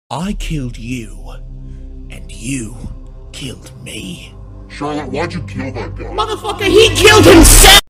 I killed you, and you killed me. Charlotte, why'd you kill that guy? Motherfucker, he killed himself!